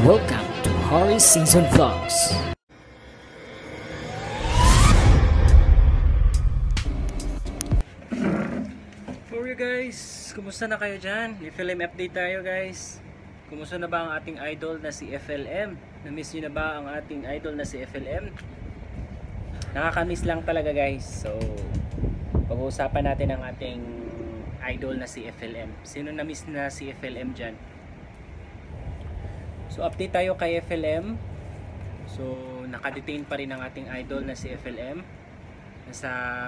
Welcome to Horror Season Vlogs. For you guys, kumusta na kayo dyan? FLM update tayo guys. Kumusta na ba ang ating idol na si FLM? Na-miss nyo na ba ang ating idol na si FLM? Nakakamiss lang talaga guys. So, pag-uusapan natin ang ating idol na si FLM. Sino na-miss na si FLM dyan? So, update tayo kay FLM. So, nakadetain pa rin ang ating idol na si FLM. Nasa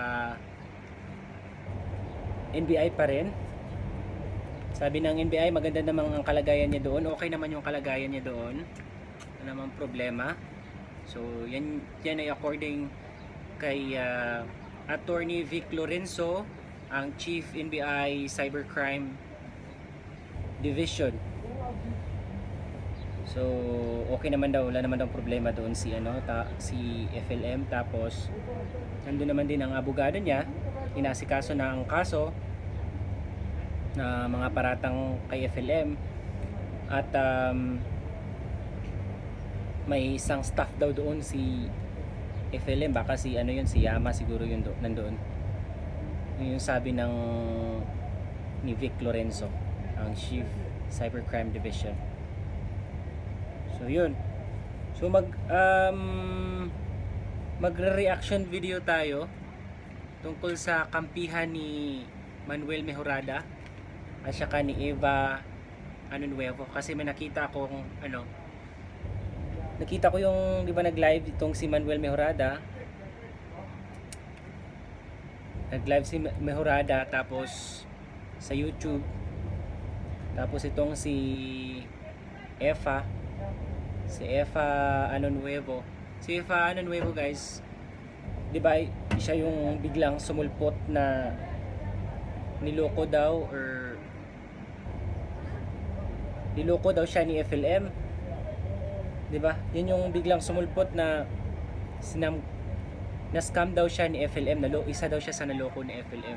NBI pa rin. Sabi ng NBI, maganda namang ang kalagayan niya doon. Okay naman yung kalagayan niya doon. Wala namang problema. So, yan ay according kay Attorney Vic Lorenzo, ang Chief NBI Cybercrime Division. So, okay naman daw, wala naman daw problema doon si si FLM. Tapos nandun naman din ang abogado niya, inasikaso na ang kaso na mga paratang kay FLM. At may isang staff daw doon si FLM, baka si si Yama siguro yun nandoon. Yun yung sabi ni Vic Lorenzo, ang Chief Cybercrime Division. So yun. So magre-reaction video tayo tungkol sa kampihan ni Manuel Mejorada at saka ni Eva Nuevo, kasi may nakita akong nakita ko yung, di ba, nag-live itong si Manuel Mejorada. Nag-live si Mejorada tapos sa YouTube. Tapos itong si Eva Nuevo. Si Eva Nuevo guys, di ba, siya yung biglang sumulpot na niloko daw siya ni FLM. Di ba? Yun yung biglang sumulpot na na-scam daw siya ni FLM, isa daw siya sa naloko ni FLM.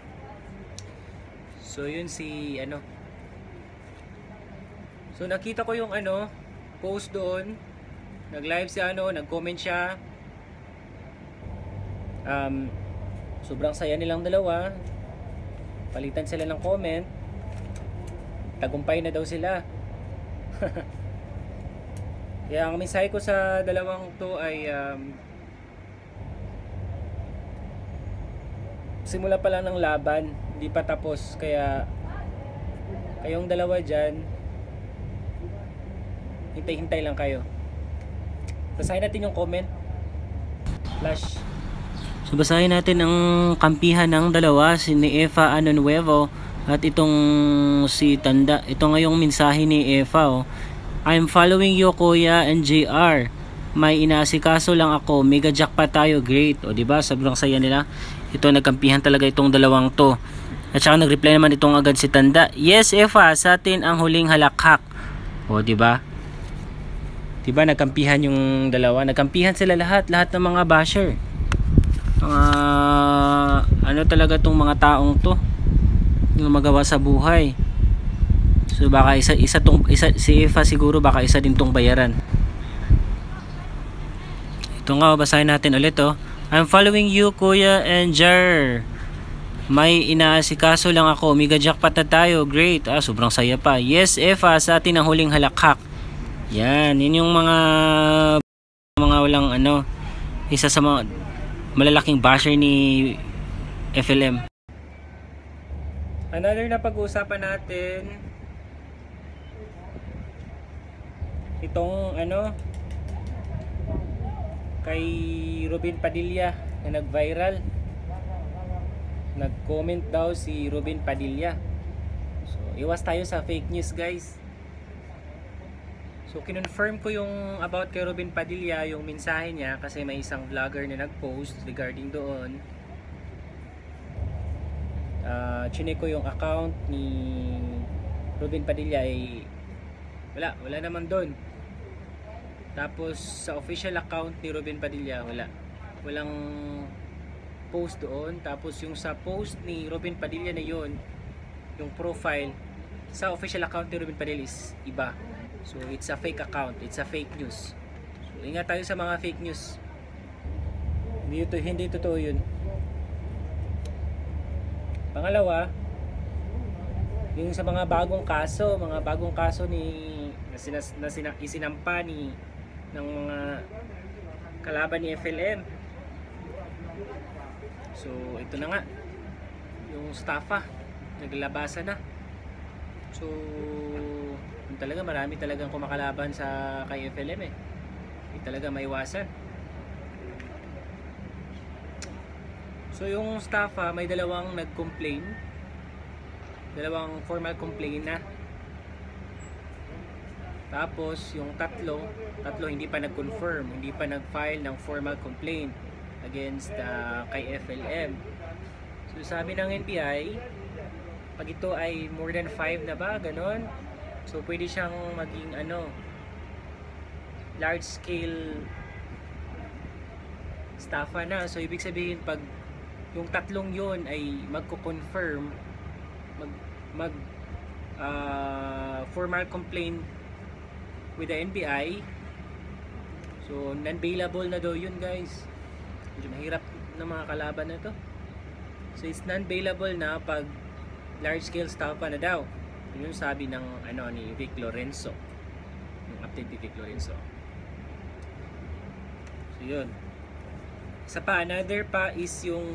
So yun si So nakita ko yung post doon, nag-live si nag-comment siya. Sobrang saya nilang dalawa. Palitan sila ng comment. Tagumpay na daw sila. Kaya ang mensahe ko sa dalawang to ay simula pa lang ng laban, hindi pa tapos. Kaya kayong dalawa dyan, hintay-hintay lang kayo. Basahin natin yung comment. Flash. So basahin natin ang kampihan ng dalawa, si Eva Nuevo at itong si Tanda. Ito ngayong mensahe ni Eva. I'm following you Kuya and JR. May inaasikaso lang ako. Mega jackpot tayo, great. O diba, sobrang saya nila. Ito, nagkampihan talaga itong dalawang to. At saka nag-reply naman itong agad si Tanda. Yes Eva, sa atin ang huling halakhak. O diba? Diba, nagkampihan yung dalawa. Nagkampihan sila lahat ng mga basher. Mga talaga tong mga taong to, yung magawa sa buhay. So baka si Eva siguro, baka isa din tong bayaran. Ito nga, basahin natin ulit I'm following you Kuya and Jar. May inaasikaso lang ako. Mega jackpot na tayo, great. Sobrang saya pa. Yes Eva, sa atin ang huling halakhak. Yan, yun yung mga walang isa sa mga malalaking basher ni FLM. Another na pag-uusapan natin, itong kay Robin Padilla na nag-viral. Nag-comment daw si Robin Padilla. So iwas tayo sa fake news guys. So kinonfirm ko yung about kay Robin Padilla, yung mensahe niya, kasi may isang vlogger na nag-post regarding doon. Chinek ko yung account ni Robin Padilla, ay wala naman doon. Tapos sa official account ni Robin Padilla, walang post doon. Tapos yung sa post ni Robin Padilla na yun, yung profile sa official account ni Robin Padilla is iba. So it's a fake account, it's a fake news. So ingat tayo sa mga fake news. Hindi totoo yun. Pangalawa, yung sa mga bagong kaso na isinampa ng mga kalaban ni FLM. So ito na nga, yung staffa naglabasan na. So talaga marami talagang kumakalaban sa kay FLM eh. Hindi talaga maiwasan. So yung staffa may dalawang nag-complain. Dalawang formal complaint na. Tapos yung tatlo hindi pa nag-confirm, hindi pa nag-file ng formal complaint against kay FLM. So sabi ng NBI, pag ito ay more than 5 na ba, ganon, so pwede siyang maging large scale staffa na. So ibig sabihin pag yung tatlong yon ay magko-confirm, formal complaint with the NBI, so non-bailable na daw yun guys. Medyo mahirap na mga kalaban na to. So it's non-bailable na pag large scale staffa na daw. Yun yung sabi ng ni Vic Lorenzo, yung update ni Vic Lorenzo. So yun. Isa pa, another pa is yung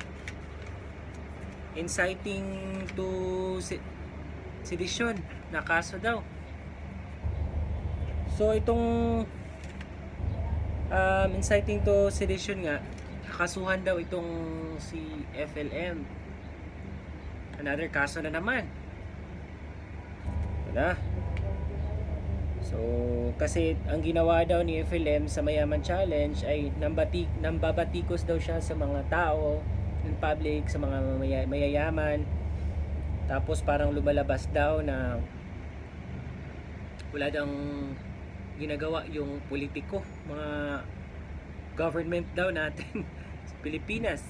inciting to sedition na kaso daw. So itong inciting to sedition nga, kakasuhan daw itong si FLM. Another kaso na naman. Wala. So kasi ang ginawa daw ni FLM sa Mayaman Challenge ay nambabatikos daw siya sa mga tao in public, sa mga mayayaman. Tapos parang lumalabas daw na wala daw ginagawa yung politiko, mga government daw natin sa Pilipinas.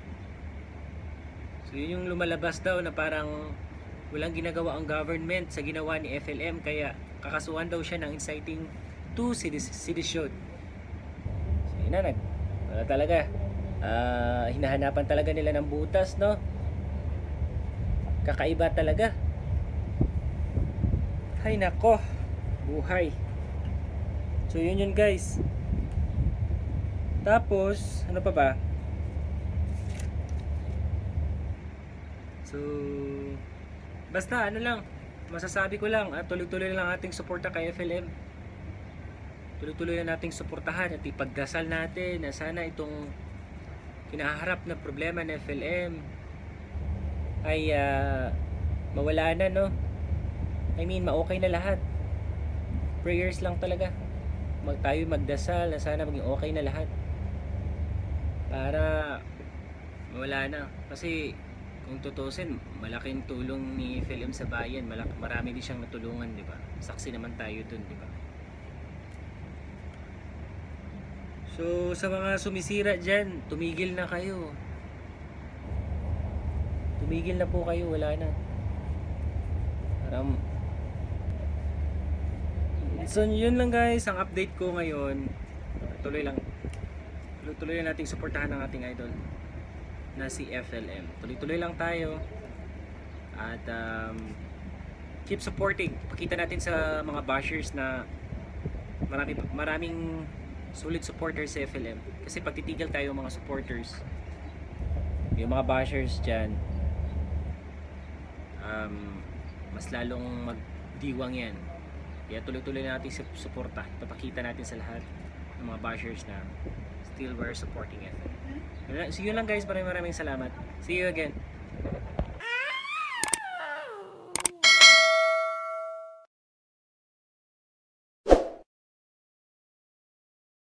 So yun yung lumalabas daw na parang walang ginagawa ang government sa ginawa ni FLM, kaya kakasuhan daw siya ng inciting to sedition. So yun na, wala talaga. Hinahanapan talaga nila ng butas, no? Kakaiba talaga. Hay nako, buhay. So yun guys. Tapos ano pa ba? So basta lang, masasabi ko lang, tuloy-tuloy lang ating suporta kay FLM. Tuloy-tuloy na nating suportahan at ipagdasal natin na sana itong kinaharap na problema ng FLM ay mawala na, no? I mean, ma-okay na lahat. Prayers lang talaga. Tayo magdasal na sana maging okay na lahat para mawala na. Kasi kung tutusin, malaking tulong ni FLM sa bayan, marami din siyang natulungan, di ba? Saksi naman tayo dun, di ba? So sa mga sumisira dyan, tumigil na kayo. Tumigil na po kayo, wala na. So yun lang guys, ang update ko ngayon. Tuloy lang nating suportahan ng ating idol na si FLM. Tuloy lang tayo at keep supporting. Pakita natin sa mga bashers na maraming solid supporters sa FLM. Kasi pag titigil tayo mga supporters, yung mga bashers dyan, mas lalong magdiwang yan. Kaya tuloy-tuloy natin suporta. Papakita natin sa lahat ng mga bashers na still we're supporting FLM. So yun lang guys, maraming salamat. See you again.